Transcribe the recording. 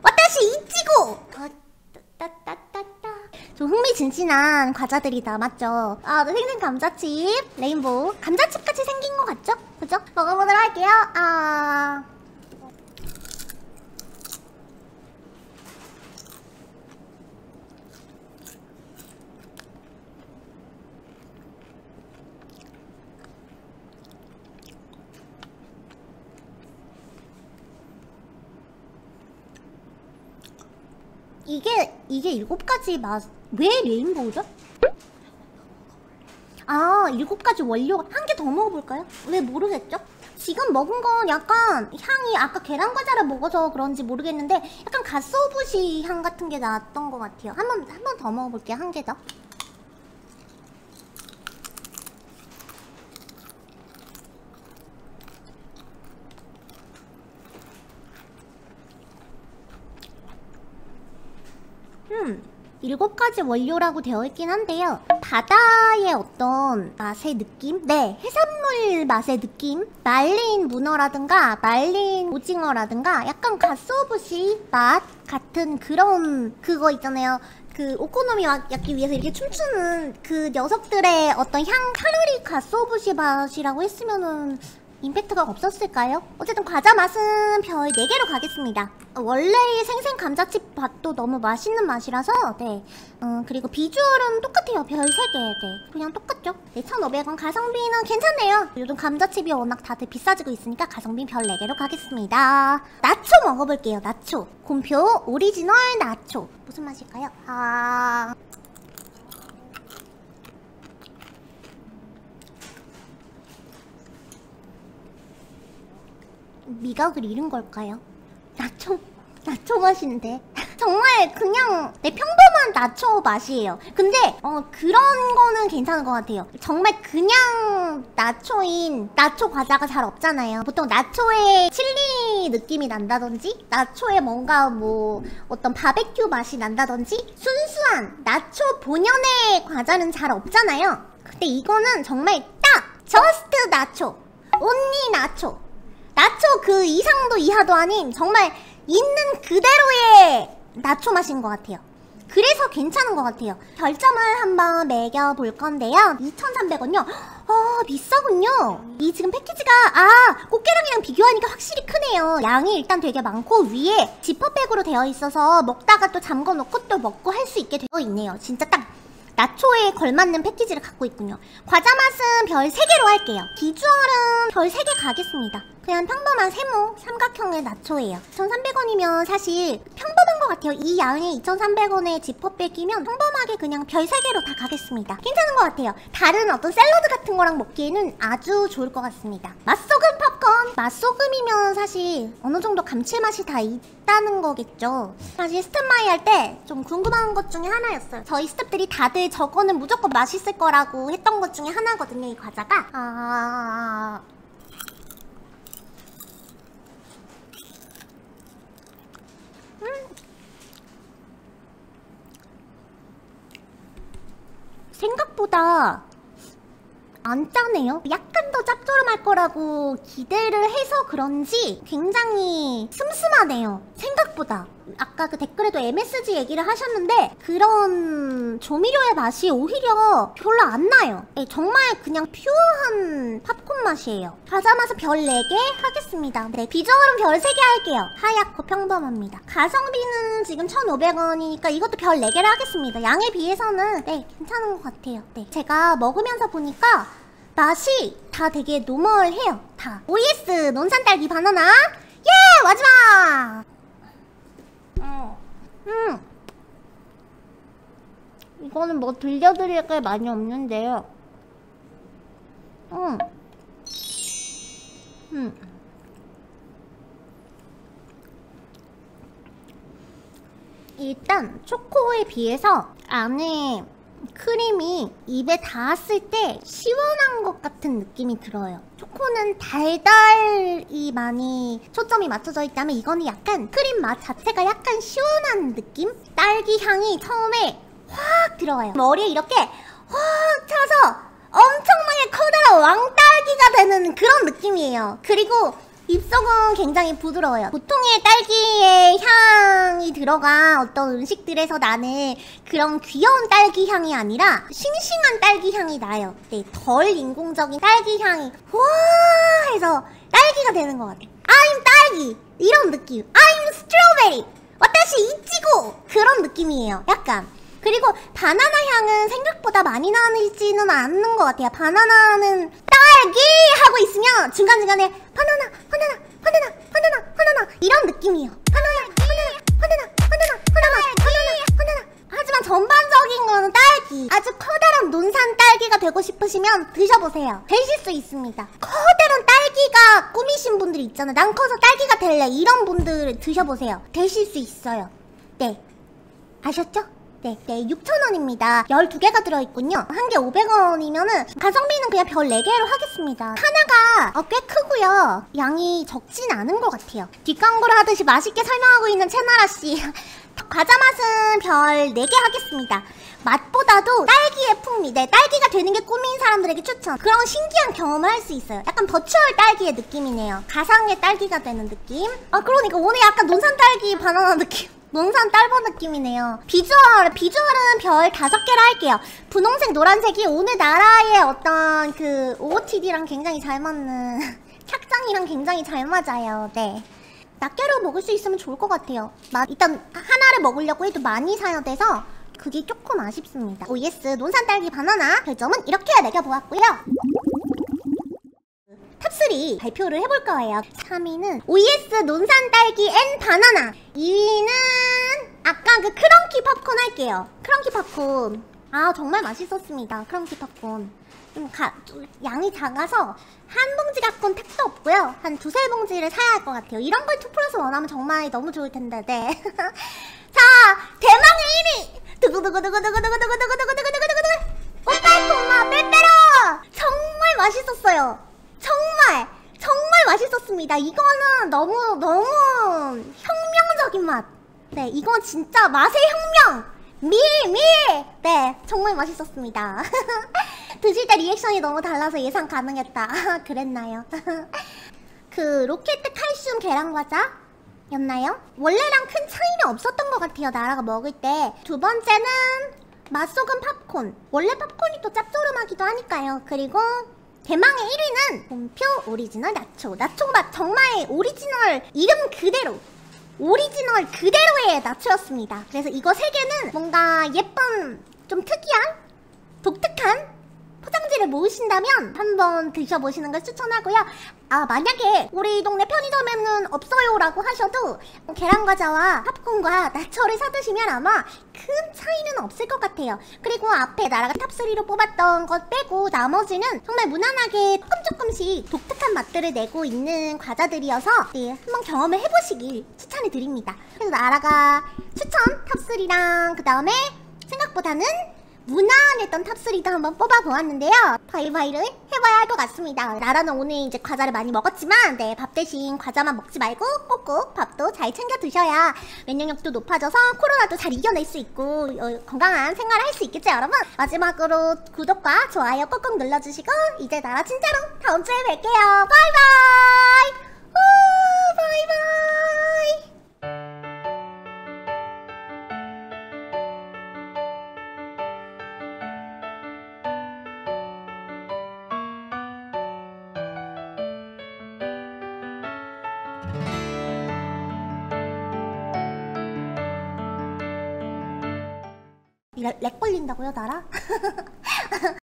와타시 이치고! 좀 흥미진진한 과자들이다, 맞죠? 아, 생생 감자칩, 레인보우. 감자칩같이 생긴 것 같죠? 그죠? 먹어보도록 할게요. 이게 7가지 맛, 왜 레인보우죠? 아, 7가지 원료, 한 개 더 먹어볼까요? 왜 모르겠죠? 지금 먹은 건 약간 향이 아까 계란과자를 먹어서 그런지 모르겠는데 약간 갓소부시 향 같은 게 났던 것 같아요. 한 번 더 먹어볼게요. 한 개 더. 일곱 가지 원료라고 되어 있긴 한데요. 바다의 어떤 맛의 느낌? 네, 해산물 맛의 느낌? 말린 문어라든가 말린 오징어라든가 약간 갓소부시 맛 같은 그런 그거 있잖아요. 그 오코노미야끼 위해서 이렇게 춤추는 그 녀석들의 어떤 칼로리 갓소부시 맛이라고 했으면은 임팩트가 없었을까요? 어쨌든 과자 맛은 별 4개로 가겠습니다. 원래의 생생 감자칩 맛도 너무 맛있는 맛이라서 네. 그리고 비주얼은 똑같아요. 별 3개. 네. 그냥 똑같죠? 네, 1,500원 가성비는 괜찮네요. 요즘 감자칩이 워낙 다들 비싸지고 있으니까 가성비 별 4개로 가겠습니다. 나초 먹어볼게요. 나초. 곰표 오리지널 나초. 무슨 맛일까요? 미각을 잃은 걸까요? 나초 맛인데 정말 그냥 내 평범한 나초 맛이에요. 근데 그런 거는 괜찮은 것 같아요. 정말 그냥 나초인 나초 과자가 잘 없잖아요. 보통 나초에 칠리 느낌이 난다든지 나초에 뭔가 뭐 어떤 바베큐 맛이 난다든지 순수한 나초 본연의 과자는 잘 없잖아요. 근데 이거는 정말 딱 저스트 나초, 온리 나초, 나초 그 이상도 이하도 아닌 정말 있는 그대로의 나초 맛인 것 같아요. 그래서 괜찮은 것 같아요. 별점을 한번 매겨볼 건데요. 2,300원요? 비싸군요. 이 지금 패키지가 꽃게랑이랑 비교하니까 확실히 크네요. 양이 일단 되게 많고 위에 지퍼백으로 되어 있어서 먹다가 또 잠궈놓고 또 먹고 할 수 있게 되어 있네요. 진짜 딱 나초에 걸맞는 패키지를 갖고 있군요. 과자 맛은 별 3개로 할게요. 비주얼은 별 3개 가겠습니다. 그냥 평범한 세모 삼각형의 나초예요. 2,300원이면 사실 평범한 것 같아요. 이 양에 2,300원의 지퍼백이면 평범하게 그냥 별 3개로 다 가겠습니다. 괜찮은 것 같아요. 다른 어떤 샐러드 같은 거랑 먹기에는 아주 좋을 것 같습니다. 맛소금 팝콘! 맛소금이면 사실 어느 정도 감칠맛이 다 있다는 거겠죠. 사실 스탠바이 할 때 좀 궁금한 것 중에 하나였어요. 저희 스태프들이 다들 저거는 무조건 맛있을 거라고 했던 것 중에 하나거든요, 이 과자가. 생각보다 안 짜네요. 약간 더 짭조름할 거라고 기대를 해서 그런지 굉장히 슴슴하네요. 생각보다. 아까 그 댓글에도 MSG 얘기를 하셨는데 그런 조미료의 맛이 오히려 별로 안 나요. 네, 정말 그냥 퓨어한 팝콘 맛이에요. 과자 맛은 별 4개 하겠습니다. 네, 비주얼은 별 3개 할게요. 하얗고 평범합니다. 가성비는 지금 1,500원이니까 이것도 별 4개를 하겠습니다. 양에 비해서는 네, 괜찮은 것 같아요. 네, 제가 먹으면서 보니까 맛이 다 되게 노멀해요. 다. OS 논산딸기 바나나. 예! 마지막! 이거는 뭐 들려드릴 게 많이 없는데요. 일단 초코에 비해서 안에 크림이 입에 닿았을 때 시원한 것 같은 느낌이 들어요. 초코는 달달이 많이 초점이 맞춰져 있다면 이거는 약간 크림 맛 자체가 약간 시원한 느낌? 딸기 향이 처음에 확 들어와요. 머리에 이렇게 확 차서 엄청나게 커다란 왕딸기가 되는 그런 느낌이에요. 그리고 입속은 굉장히 부드러워요. 보통의 딸기의 향이 들어간 어떤 음식들에서 나는 그런 귀여운 딸기 향이 아니라 싱싱한 딸기 향이 나요. 네, 덜 인공적인 딸기 향이 와 해서 딸기가 되는 것 같아요. I'm 딸기 이런 느낌. I'm 스트로베리 와타시 이치고 그런 느낌이에요. 약간. 그리고 바나나 향은 생각보다 많이 나지는 않는 것 같아요. 바나나는 딸기 하고 있으면 중간중간에 바나나 이런 느낌이에요. 바나나. 하지만 전반적인 거는 딸기. 아주 커다란 논산 딸기가 되고 싶으시면 드셔보세요. 되실 수 있습니다. 커다란 딸기가 꿈이신 분들이 있잖아요. 난 커서 딸기가 될래. 이런 분들 드셔보세요. 되실 수 있어요. 네. 아셨죠? 네, 6,000원입니다. 12개가 들어있군요. 한 개 500원이면은 가성비는 그냥 별 4개로 하겠습니다. 하나가 꽤 크고요. 양이 적진 않은 것 같아요. 뒷광고를 하듯이 맛있게 설명하고 있는 채나라씨. 과자 맛은 별 4개 하겠습니다. 맛보다도 딸기의 풍미, 네, 딸기가 되는 게 꿈인 사람들에게 추천. 그런 신기한 경험을 할 수 있어요. 약간 버추얼 딸기의 느낌이네요. 가상의 딸기가 되는 느낌. 그러니까 오늘 약간 논산 딸기 바나나 느낌. 논산 딸보 느낌이네요. 비주얼은 별 5개를 할게요. 분홍색, 노란색이 오늘나라의 어떤 그 OOTD랑 굉장히 잘 맞는 착장이랑 굉장히 잘 맞아요. 네. 낱개로 먹을 수 있으면 좋을 것 같아요. 일단 하나를 먹으려고 해도 많이 사야 돼서 그게 조금 아쉽습니다. OS 논산 딸기 바나나 별점은 이렇게 매겨보았고요. 탑3 발표를 해볼 거예요. 3위는 OS 논산 딸기 앤 바나나. 2위는 아까 그 크런키 팝콘 할게요. 크런키 팝콘. 정말 맛있었습니다. 크런키 팝콘. 좀 양이 작아서 한 봉지 갖고는 택도 없고요. 한 2~3봉지를 사야 할 것 같아요. 이런 걸 2플러스 원하면 정말 너무 좋을 텐데. 네. 자, 대망의 1위. 두구두구두구두구두구두구두구두구두구두구두구 오빠이코마 빼빼로. 정말 맛있었어요. 정말 맛있었습니다. 이거는 너무 혁명적인 맛. 네, 이건 진짜 맛의 혁명. 네, 정말 맛있었습니다. 드실 때 리액션이 너무 달라서 예상 가능했다. 그랬나요? 그 로켓 칼슘 계란과자 였나요? 원래랑 큰 차이는 없었던 것 같아요. 나라가 먹을 때. 두 번째는 맛소금 팝콘. 원래 팝콘이 또 짭조름하기도 하니까요. 그리고 대망의 1위는 봄표 오리지널 나초. 나초 맛 정말 오리지널 이름 그대로 오리지널 그대로의 나초였습니다. 그래서 이거 3개는 뭔가 예쁜 좀 특이한 독특한 포장지를 모으신다면 한번 드셔보시는 걸 추천하고요. 만약에 우리 동네 편의점에는 없어요 라고 하셔도 계란과자와 팝콘과 나초를 사드시면 아마 큰 차이는 없을 것 같아요. 그리고 앞에 나라가 탑3로 뽑았던 것 빼고 나머지는 정말 무난하게 조금씩 독특한 맛들을 내고 있는 과자들이어서 네, 한번 경험을 해보시길 추천해드립니다. 그래서 나라가 추천 탑3랑 그 다음에 생각보다는 무난했던 탑3도 한번 뽑아보았는데요. 바이바이를 해봐야 할 것 같습니다. 나라는 오늘 이제 과자를 많이 먹었지만 네, 밥 대신 과자만 먹지 말고 꼭꼭 밥도 잘 챙겨 드셔야 면역력도 높아져서 코로나도 잘 이겨낼 수 있고 건강한 생활을 할 수 있겠죠 여러분? 마지막으로 구독과 좋아요 꼭꼭 눌러주시고 이제 나라 진짜로 다음 주에 뵐게요. 바이바이. 바이바이. 렉 걸린다고요, 나라?